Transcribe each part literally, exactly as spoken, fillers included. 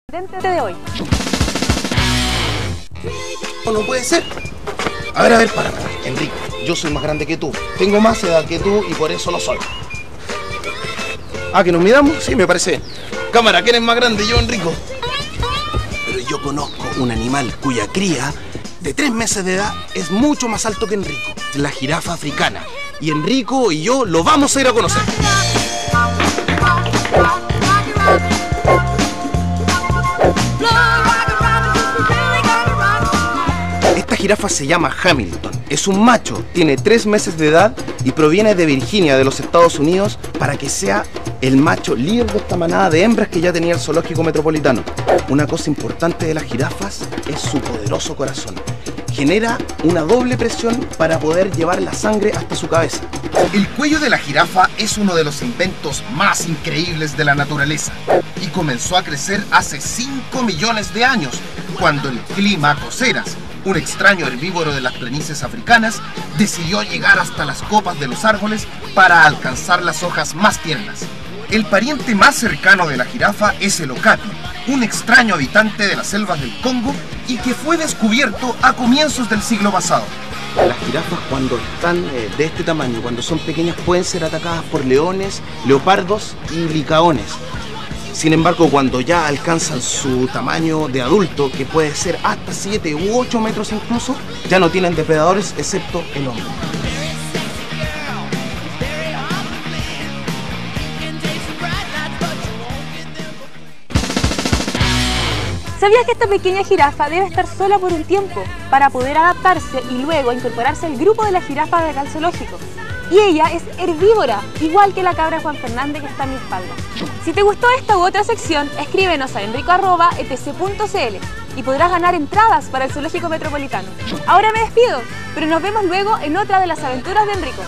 de hoy. No, no puede ser. A ver, a ver, para, para. Enrico, yo soy más grande que tú. Tengo más edad que tú y por eso lo soy. Ah, ¿que nos midamos? Sí, me parece bien. Cámara, ¿quién es más grande, yo, Enrico? Pero yo conozco un animal cuya cría de tres meses de edad es mucho más alto que Enrico. La jirafa africana. Y Enrico y yo lo vamos a ir a conocer. Esta jirafa se llama Hamilton. Es un macho, tiene tres meses de edad y proviene de Virginia, de los Estados Unidos, para que sea el macho líder de esta manada de hembras que ya tenía el zoológico metropolitano. Una cosa importante de las jirafas es su poderoso corazón. Genera una doble presión para poder llevar la sangre hasta su cabeza. El cuello de la jirafa es uno de los inventos más increíbles de la naturaleza y comenzó a crecer hace cinco millones de años, cuando el clima Coceras, un extraño herbívoro de las planicies africanas, decidió llegar hasta las copas de los árboles para alcanzar las hojas más tiernas. El pariente más cercano de la jirafa es el okapi, un extraño habitante de las selvas del Congo y que fue descubierto a comienzos del siglo pasado. Las jirafas, cuando están eh, de este tamaño, cuando son pequeñas, pueden ser atacadas por leones, leopardos y licaones. Sin embargo, cuando ya alcanzan su tamaño de adulto, que puede ser hasta siete u ocho metros incluso, ya no tienen depredadores excepto el hombre. ¿Sabías que esta pequeña jirafa debe estar sola por un tiempo para poder adaptarse y luego incorporarse al grupo de las jirafas de acá al zoológico? Y ella es herbívora, igual que la cabra Juan Fernández que está a mi espalda. Si te gustó esta u otra sección, escríbenos a enrico arroba e t c punto c l y podrás ganar entradas para el zoológico metropolitano. Ahora me despido, pero nos vemos luego en otra de las aventuras de Enrico.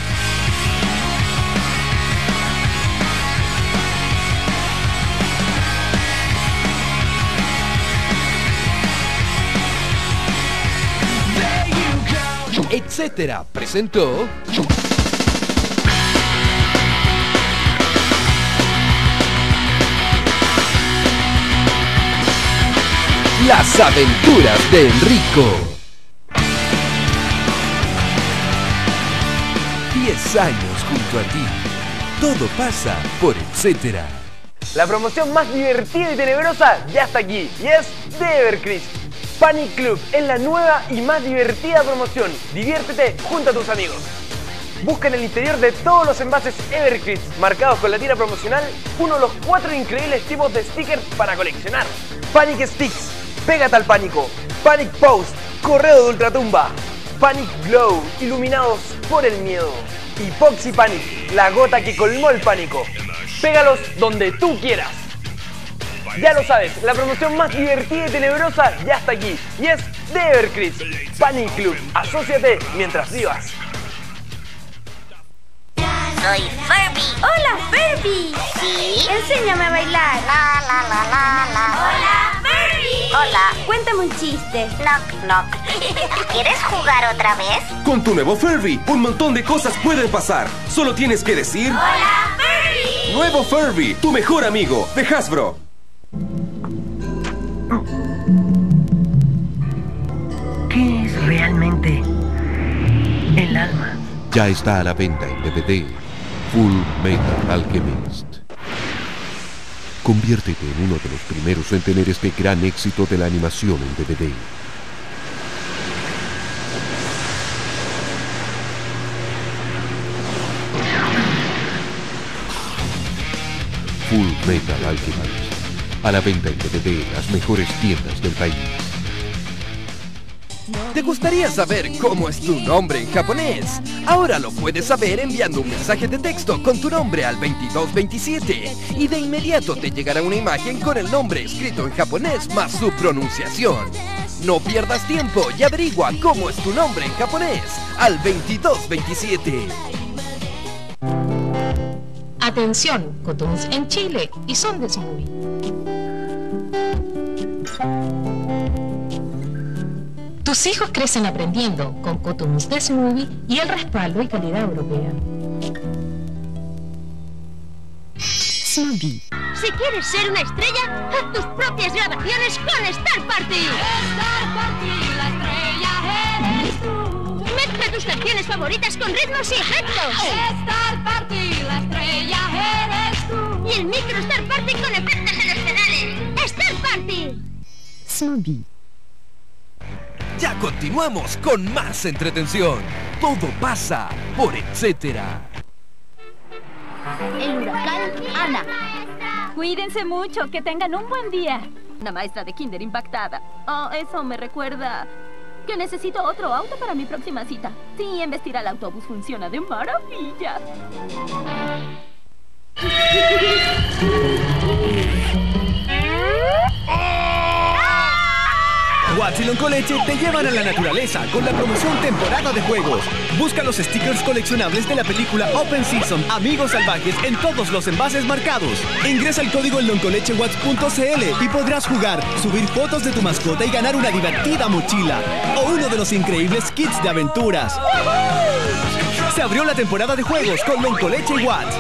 Etcétera presentó Las aventuras de Enrico. Diez años junto a ti. Todo pasa por Etcétera. La promoción más divertida y tenebrosa ya está aquí y es de Evercrisp. Panic Club es la nueva y más divertida promoción. Diviértete junto a tus amigos. Busca en el interior de todos los envases Evercrisp marcados con la tira promocional uno de los cuatro increíbles tipos de stickers para coleccionar. Panic Sticks, Pégate al Pánico, Panic Post, Correo de Ultratumba, Panic Glow, iluminados por el miedo, y Poxy Panic, la gota que colmó el pánico. Pégalos donde tú quieras. Ya lo sabes, la promoción más divertida y tenebrosa ya está aquí y es de Evercrisp. Panic Club, asóciate mientras vivas. Soy Furby. ¡Hola, Furby! ¿Sí? Enséñame a bailar. La, la, la, la, la. ¡Hola, Furby! Hola. Cuéntame un chiste. Knock, knock. ¿Quieres jugar otra vez? Con tu nuevo Furby, un montón de cosas pueden pasar. Solo tienes que decir... ¡Hola, Furby! Nuevo Furby, tu mejor amigo, de Hasbro. ¿Qué es realmente el alma? Ya está a la venta en D V D. Full Metal Alchemist. Conviértete en uno de los primeros en tener este gran éxito de la animación en D V D. Full Metal Alchemist. A la venta en D V D en las mejores tiendas del país. ¿Te gustaría saber cómo es tu nombre en japonés? Ahora lo puedes saber enviando un mensaje de texto con tu nombre al veintidós veintisiete y de inmediato te llegará una imagen con el nombre escrito en japonés más su pronunciación. No pierdas tiempo y averigua cómo es tu nombre en japonés al veintidós veintisiete. Atención, Cotoons en Chile y son de Smoothie. Tus hijos crecen aprendiendo con Cotoons de Smoothie y el respaldo y calidad europea. Smoothie, Si quieres ser una estrella, haz tus propias grabaciones con Star Party. Star Party, la estrella eres tú. Mezcla tus canciones favoritas con ritmos y efectos. Star Party, la estrella eres tú. Y el micro Star Party con efectos en los pedales. Star Party. Snoopy. Ya continuamos con más entretención. Todo pasa por etcétera. El huracán Ana. Cuídense mucho, que tengan un buen día. Una maestra de kinder impactada. Oh, eso me recuerda que necesito otro auto para mi próxima cita. Sí, embestir al autobús funciona de maravilla. Watts y Loncoleche te llevan a la naturaleza con la promoción temporada de juegos. Busca los stickers coleccionables de la película Open Season Amigos Salvajes en todos los envases marcados. Ingresa el código en loncoleche watts punto c l y podrás jugar, subir fotos de tu mascota y ganar una divertida mochila o uno de los increíbles kits de aventuras. Se abrió la temporada de juegos con Loncoleche y Watts.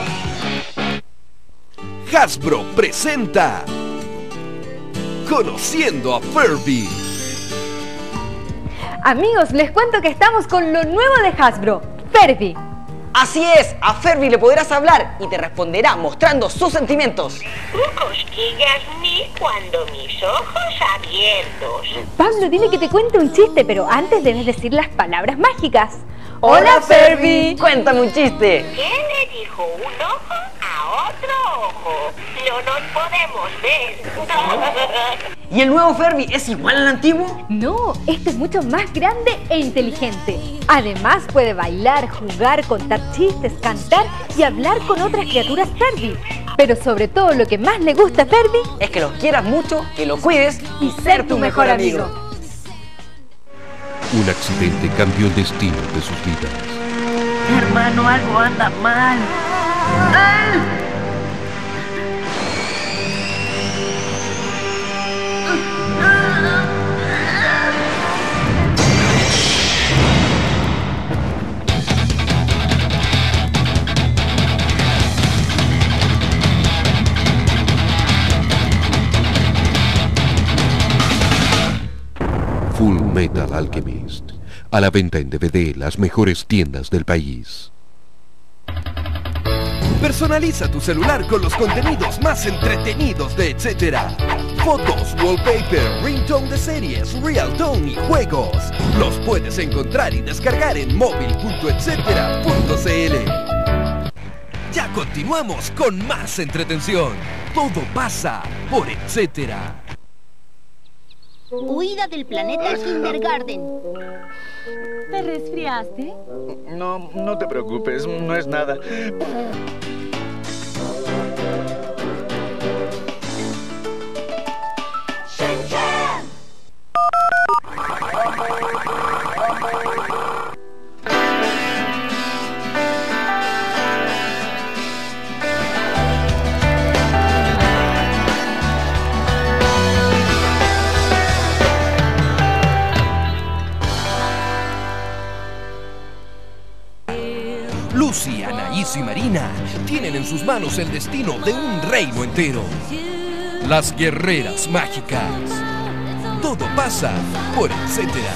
Hasbro presenta Conociendo a Furby. Amigos, les cuento que estamos con lo nuevo de Hasbro, Furby. Así es, a Furby le podrás hablar y te responderá mostrando sus sentimientos. Tú cosquillas mí cuando mis ojos abiertos. Pablo, dile que te cuente un chiste, pero antes debes decir las palabras mágicas. ¡Hola, Furby! Cuéntame un chiste. ¿Qué le dijo un ojo a otro ojo? No nos podemos ver. ¿Y el nuevo Furby es igual al antiguo? No, este es mucho más grande e inteligente. Además puede bailar, jugar, contar chistes, cantar y hablar con otras criaturas Furby. Pero sobre todo lo que más le gusta a Furby es que los quieras mucho, que lo cuides y ser tu mejor amigo. Un accidente cambió el destino de sus vidas. Hermano, algo anda mal. ¡Ah! Full Metal Alchemist. A la venta en D V D, las mejores tiendas del país. Personaliza tu celular con los contenidos más entretenidos de etcétera. Fotos, wallpaper, ringtone de series, realtone y juegos. Los puedes encontrar y descargar en móvil punto etcétera punto c l. Ya continuamos con más entretención. Todo pasa por etcétera. Huida del planeta Kindergarten. ¿Te resfriaste? No, no te preocupes, no es nada. Lucy, Anaís y Marina tienen en sus manos el destino de un reino entero. Las guerreras mágicas. Todo pasa por etcétera.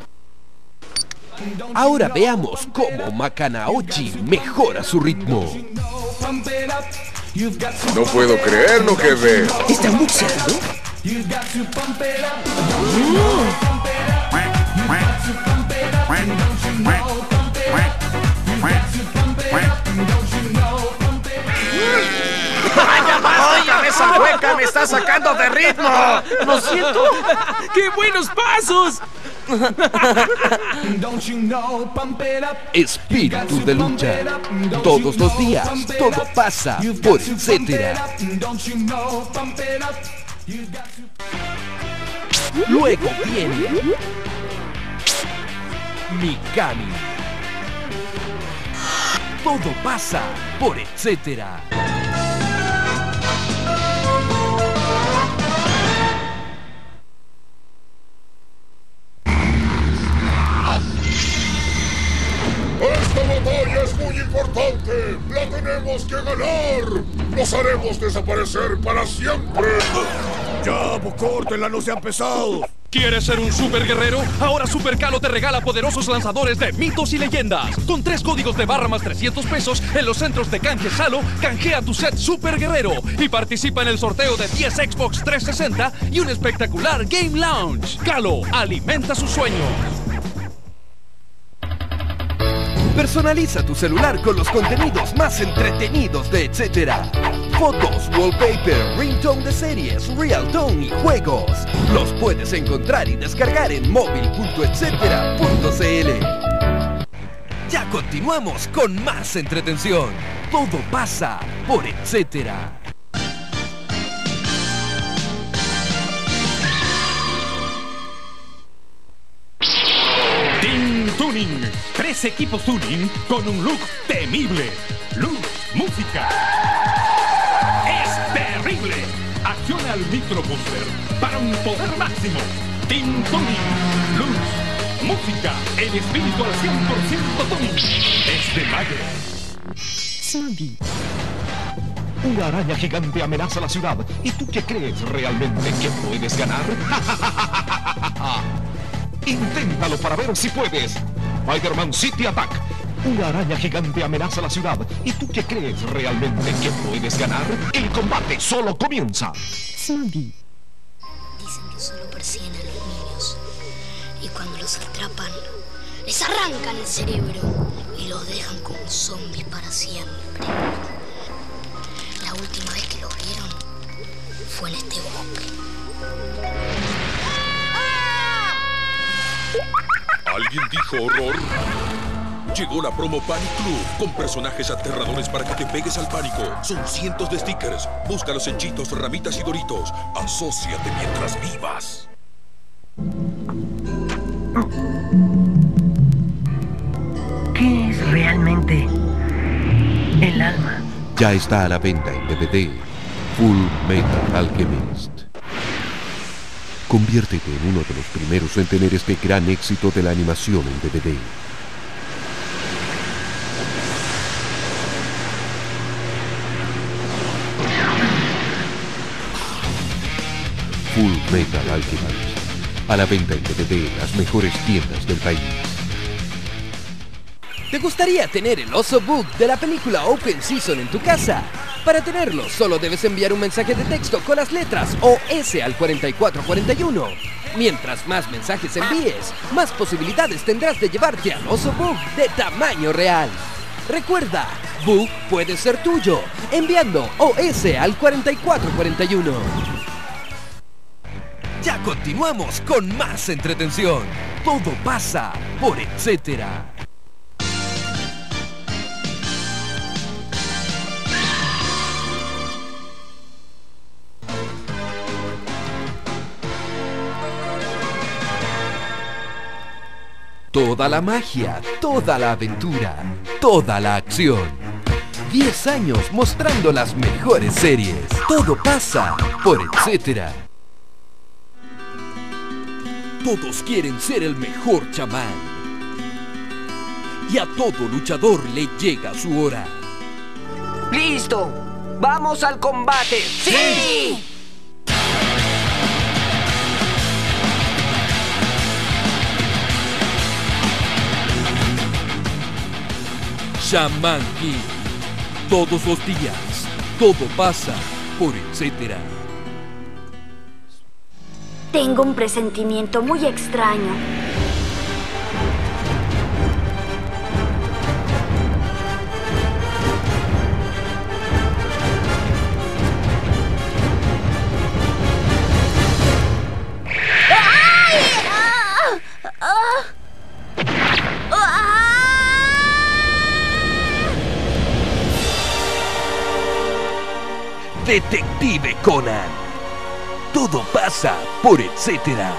Ahora veamos cómo Makanaochi mejora su ritmo. No puedo creer lo que veo. ¿Están boxeando? ¡Vaya, esa hueca me está sacando de ritmo! ¡Lo siento! ¡Qué buenos pasos! Espíritu de lucha. Todos los días, todo pasa por etcétera. Luego viene Mikami. Todo pasa por etcétera. ¡Esta batalla es muy importante! ¡La tenemos que ganar! ¡Los haremos desaparecer para siempre! ¡Ya, pues córtenla, no sean pesados! ¿Quieres ser un super guerrero? Ahora Super Calo te regala poderosos lanzadores de mitos y leyendas. Con tres códigos de barra más trescientos pesos en los centros de canje Salo, canjea tu set Super Guerrero y participa en el sorteo de diez Xbox trescientos sesenta y un espectacular Game Lounge. Calo, alimenta sus sueños. Personaliza tu celular con los contenidos más entretenidos de Etcétera. Fotos, wallpaper, ringtone de series, realtone y juegos. Los puedes encontrar y descargar en móvil punto etcétera punto cl. Ya continuamos con más entretención. Todo pasa por Etcétera. Team Tuning. Tres equipos tuning con un look temible. Luz, música. ¡Es terrible! Acciona el microbooster para un poder máximo. Team Tuning. Luz, música. El espíritu al cien por ciento tuning. Es de Mayer. Sandy. Una araña gigante amenaza la ciudad. ¿Y tú qué crees realmente que puedes ganar? Inténtalo para ver si puedes. Spider-Man City Attack. Una araña gigante amenaza la ciudad. ¿Y tú qué crees realmente que puedes ganar? El combate solo comienza. Sandy. Dicen que solo persiguen a los niños. Y cuando los atrapan, les arrancan el cerebro y los dejan como zombies para siempre. La última vez que los vieron fue en este bosque. ¿Alguien dijo horror? Llegó la promo Panic Club con personajes aterradores para que te pegues al pánico. Son cientos de stickers. Búscalos en Cheetos, Ramitas y Doritos. Asóciate mientras vivas. ¿Qué es realmente el alma? Ya está a la venta en D V D. Full Metal Alchemist. Conviértete en uno de los primeros en tener este gran éxito de la animación en D V D. Full Metal Alchemist. A la venta en D V D en las mejores tiendas del país. ¿Te gustaría tener el oso book de la película Open Season en tu casa? Para tenerlo, solo debes enviar un mensaje de texto con las letras O S al cuarenta y cuatro cuarenta y uno. Mientras más mensajes envíes, más posibilidades tendrás de llevarte al oso book de tamaño real. Recuerda, book puede ser tuyo, enviando O S al cuarenta y cuatro cuarenta y uno. Ya continuamos con más entretención. Todo pasa por Etcétera. Toda la magia, toda la aventura, toda la acción. diez años mostrando las mejores series. Todo pasa por Etcétera. Todos quieren ser el mejor chamán. Y a todo luchador le llega su hora. ¡Listo! ¡Vamos al combate! ¡Sí! ¡Sí! Shaman King. Todos los días, todo pasa por Etcétera. Tengo un presentimiento muy extraño. ¡Ay! ¡Ah! ¡Ah! Detective Conan. Todo pasa por Etcétera.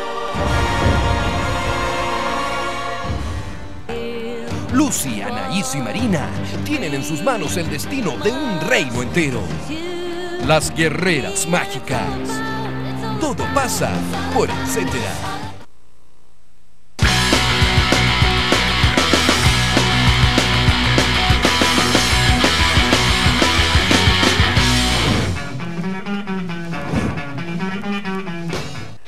Lucy, Anaís y Marina tienen en sus manos el destino de un reino entero. Las guerreras mágicas. Todo pasa por Etcétera.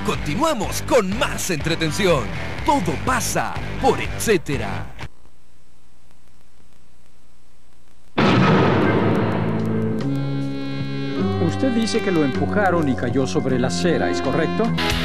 continuamos con más entretención. Todo pasa por etcétera. Usted dice que lo empujaron y cayó sobre la acera, ¿es correcto?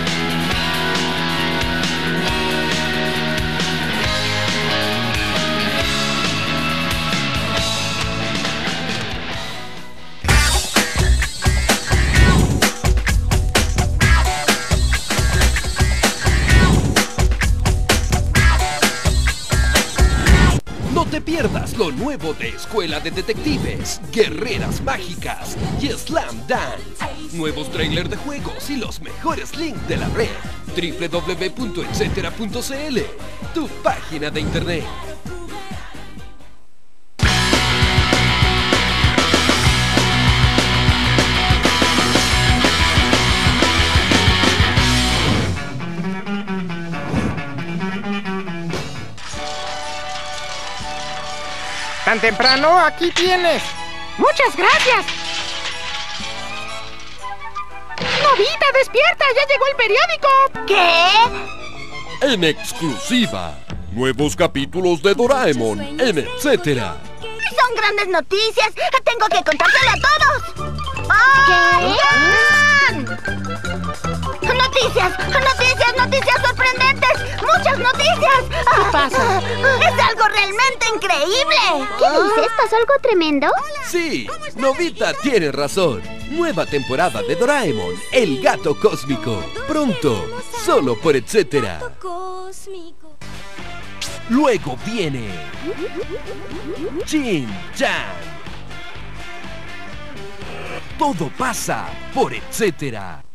No te pierdas lo nuevo de Escuela de Detectives, Guerreras Mágicas y Slam Dance. Nuevos trailers de juegos y los mejores links de la red. doble u doble u doble u punto etcétera punto c l, tu página de internet. ¿Tan temprano? Aquí tienes. Muchas gracias. ¡Novita, despierta! ¡Ya llegó el periódico! ¿Qué? En exclusiva, nuevos capítulos de Doraemon en etcétera. Son grandes noticias. Tengo que contárselo a todos. ¡Ah! ¡Noticias! ¡Noticias! ¡Noticias sorprendentes! ¡Muchas noticias! ¿Qué pasa? ¡Es algo realmente increíble! ¿Qué dices? ¿Pasó algo tremendo? Sí, Novita tiene razón. Nueva temporada de Doraemon, el gato cósmico. Pronto, solo por etcétera. Luego viene Shin-Chan. Todo pasa por etcétera.